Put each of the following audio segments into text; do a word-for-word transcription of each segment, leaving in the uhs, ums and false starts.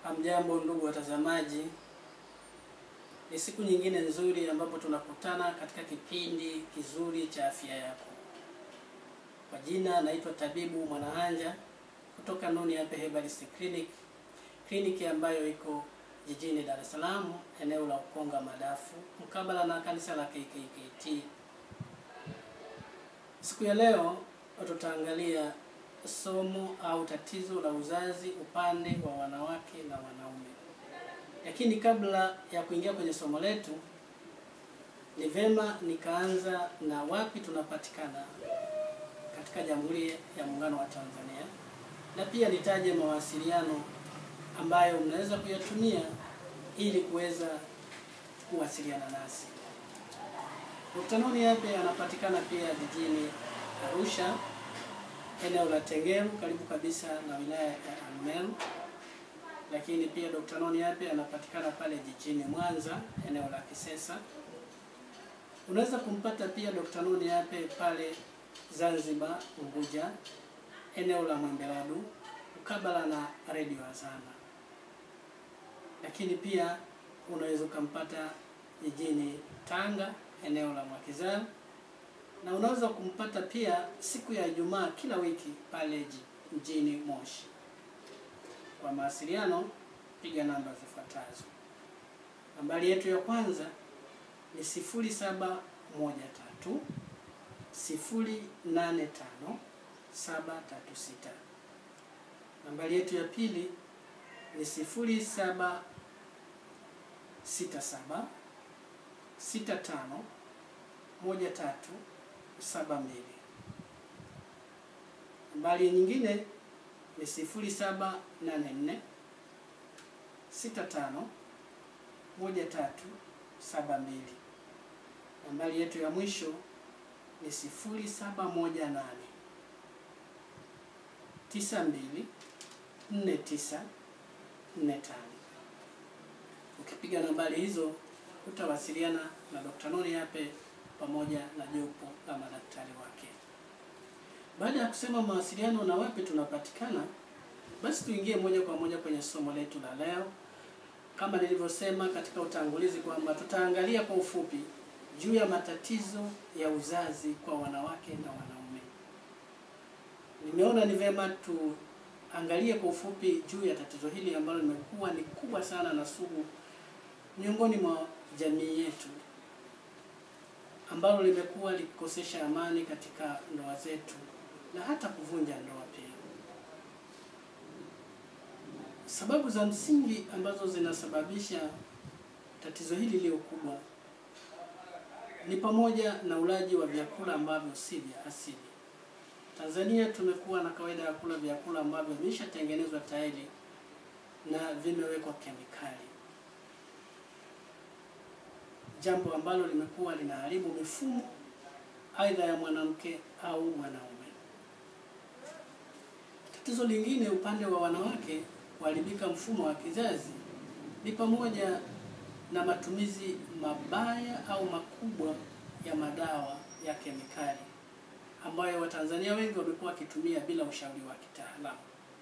Hamjambo ndugu watazamaji, ni siku nyingine nzuri ambapo tunakutana katika kipindi kizuri cha afya yako. Kwa jina naitwa Tabibu Mwanahanja kutoka Noni Happy Herbalist Clinic, kliniki ambayo iko jijini Dar es Salaam, eneo la Ukonga Madafu, mkabala na kanisa la K K K T. Siku ya leo tutaangalia somo au tatizo la uzazi upande wa wanawake na wanaume. Lakini kabla ya kuingia kwenye somo letu, ni vema nikaanza na wapi tunapatikana katika Jamhuri ya Muungano wa Tanzania, na pia nitaje mawasiliano ambayo mnaweza kuyatumia ili kuweza kuwasiliana nasi. Dokta Noni Happy anapatikana pia jijini Arusha, eneo la Tengeru, karibu kabisa na wilaya ya Arumeru. Lakini pia Dokta Noni Happy anapatikana pale jijini Mwanza, eneo la Kisesa. Unaweza kumpata pia Dokta Noni Happy pale Zanzibar, Unguja, eneo la Mwembeladu, mkabala na Radio Azana. Lakini pia unaweza kumpata jijini Tanga, eneo la Mwakizana, na unaweza kumpata pia siku ya Ijumaa kila wiki pale mjini Moshi. Kwa mawasiliano piga namba zifuatazo. Nambari yetu ya kwanza ni sifuri saba moja tatu sifuri nane tano saba tatu sita. Nambari yetu ya pili ni sifuri saba sita saba sita tano moja tatu saba mbili. Nambari nyingine ni sifuri saba nane nne sita tano moja tatu saba mbili. Nambari yetu ya mwisho ni sifuri saba moja nane tisa mbili nne tisa nne tano. Ukipiga nambari hizo utawasiliana na Dokta Noni Happy pamoja na jopo la madaktari wake. Baada ya kusema mawasiliano na wapi tunapatikana, basi tuingie moja kwa moja kwenye somo letu la leo. Kama nilivyosema katika utangulizi kwamba tutaangalia kwa ufupi juu ya matatizo ya uzazi kwa wanawake na wanaume. Nimeona ni vema tuangalie kwa ufupi juu ya tatizo hili ambalo limekuwa ni kubwa sana na sugu miongoni mwa jamii yetu, ambalo limekuwa likikosesha amani katika ndoa zetu na hata kuvunja ndoa pia. Sababu za msingi ambazo zinasababisha tatizo hili leo kubwa ni pamoja na ulaji wa vyakula ambavyo si vya asili. Tanzania tumekuwa na kawaida ya kula vyakula ambavyo vimeshatengenezwa tayari na vimewekwa kemikali, jambo ambalo limekuwa linaharibu mifumo aidha ya mwanamke au mwanaume. Tatizo lingine upande wa wanawake kuharibika mfumo wa kizazi ni pamoja na matumizi mabaya au makubwa ya madawa ya kemikali ambayo Watanzania wengi wamekuwa wakitumia bila ushauri wa kitaalamu.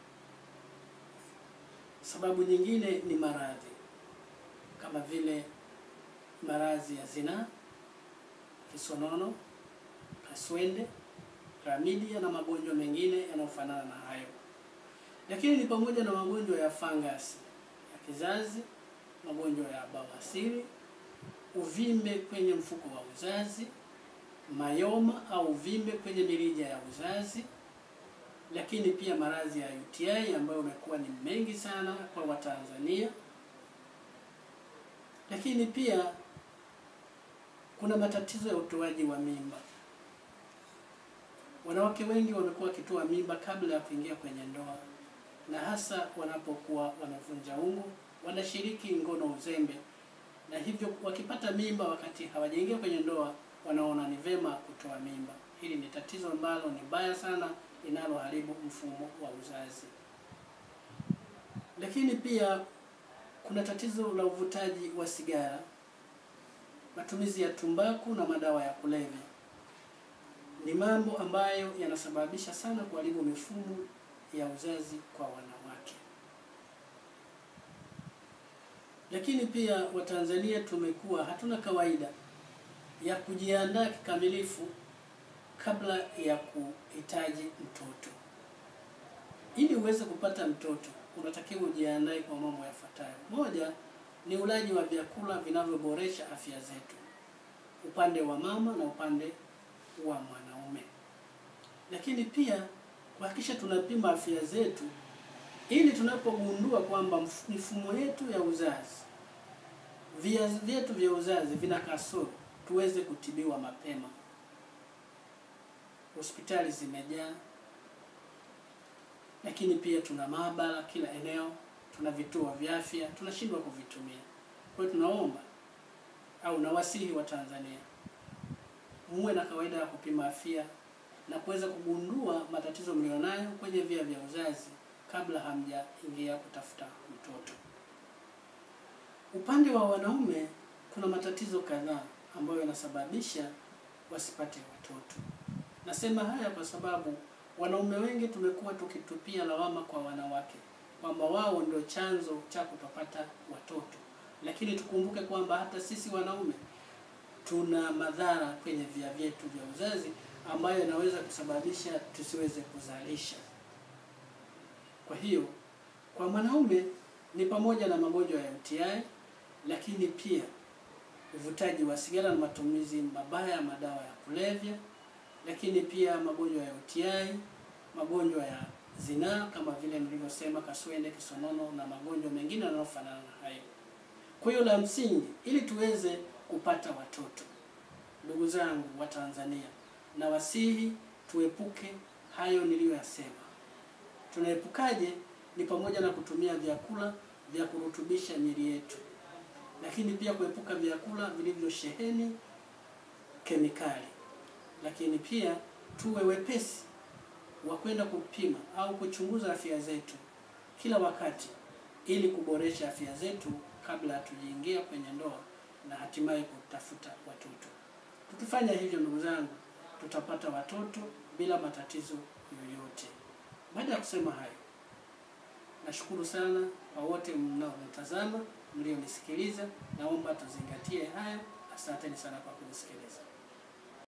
Sababu nyingine ni maradhi kama vile maradhi ya zinaa, kisonono, kaswende, klamidia na magonjwa mengine yanayofanana na hayo. Lakini ni pamoja na magonjwa ya fungus ya kizazi, magonjwa ya bawasiri, uvimbe kwenye mfuko wa uzazi, mayoma au uvimbe kwenye mirija ya uzazi, lakini pia maradhi ya U T I ambayo yamekuwa ni mengi sana kwa Watanzania. Lakini pia kuna matatizo ya utoaji wa mimba. Wanawake wengi wamekuwa wakitoa mimba kabla ya kuingia kwenye ndoa, na hasa wanapokuwa wanavunja ungo, wanashiriki ngono uzembe, na hivyo wakipata mimba wakati hawajaingia kwenye ndoa wanaona ni vema kutoa mimba. Hili ni tatizo ambalo ni baya sana linaloharibu mfumo wa uzazi. Lakini pia kuna tatizo la uvutaji wa sigara, matumizi ya tumbaku na madawa ya kulevya. Ni mambo ambayo yanasababisha sana kuharibu mifumo ya uzazi kwa wanawake. Lakini pia Watanzania tumekuwa hatuna kawaida ya kujiandaa kikamilifu kabla ya kuhitaji mtoto. Ili uweze kupata mtoto, unatakiwa ujiandae kwa mambo yafuatayo. Moja ni ulaji wa vyakula vinavyoboresha afya zetu, upande wa mama na upande wa mwanaume. Lakini pia kuhakikisha tunapima afya zetu ili tunapogundua kwamba mifumo yetu ya uzazi, viazi vyetu vya uzazi vina kasoro, tuweze kutibiwa mapema. Hospitali zimejaa, lakini pia tuna maabara kila eneo, tuna vituo vya afya, tunashindwa kuvitumia. Kwa hiyo tunaomba au nawasihi wa Tanzania muwe na kawaida ya kupima afya na kuweza kugundua matatizo mlionayo kwenye via vya uzazi kabla hamjaingia kutafuta mtoto. Upande wa wanaume kuna matatizo kadhaa ambayo yanasababisha wasipate watoto. Nasema haya kwa sababu wanaume wengi tumekuwa tukitupia lawama kwa wanawake kwamba wao ndio chanzo cha kutopata watoto. Lakini tukumbuke kwamba hata sisi wanaume tuna madhara kwenye via vyetu vya uzazi ambayo yanaweza kusababisha tusiweze kuzalisha. Kwa hiyo kwa mwanaume ni pamoja na magonjwa ya U T I, lakini pia uvutaji wa sigara na matumizi mabaya ya madawa ya kulevya, lakini pia magonjwa ya U T I, magonjwa ya zinaa kama vile nilivyosema kaswende, kisonono na magonjwa mengine yanayofanana na hayo. Kwa hiyo la msingi ili tuweze kupata watoto, ndugu zangu wa Tanzania, na wasihi tuepuke hayo niliyoyasema. Tunaepukaje? Ni pamoja na kutumia vyakula vya kurutubisha miili yetu, lakini pia kuepuka vyakula vilivyosheheni kemikali. Lakini pia tuwe wepesi wa kwenda kupima au kuchunguza afya zetu kila wakati ili kuboresha afya zetu kabla hatujaingia kwenye ndoa na hatimaye kutafuta watoto. Tukifanya hivyo, ndugu zangu, tutapata watoto bila matatizo yoyote. Baada ya kusema hayo, nashukuru sana kwa wote mnaonitazama, mlionisikiliza. Naomba tuzingatie hayo. Asanteni sana kwa kunisikiliza.